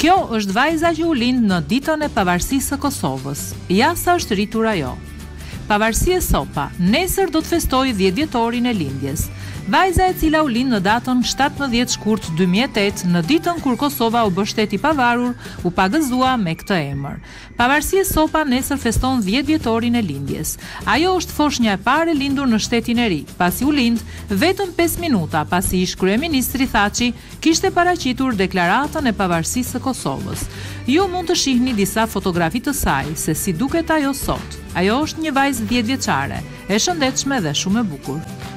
Kjo është vajza që u lind në ditën e pavarësisë së Kosovës. Ja sa është rritur ajo. Pavarësia Sopa, nesër do të festojë 10 vjetorin e lindjes. Vajza e cila u lind në datën 17 shkurt 2008, në ditën kur Kosova u bë shtet i pavarur, u pagëzua me këtë emër. Pavarësia Sopa nesër feston 10 vjetorin e lindjes. Ajo është foshnja e parë e lindur në shtetin e ri, pasi u lind vetëm 5 minuta pasi ish kryeministri Thaçi kishte paraqitur deklaratën e pavarësisë së Kosovës. Ju mund të shihni disa fotografi të saj se si duket ajo sot. Ajo është një vajzë 10 vjeçare, e shëndetshme dhe shumë e bukur.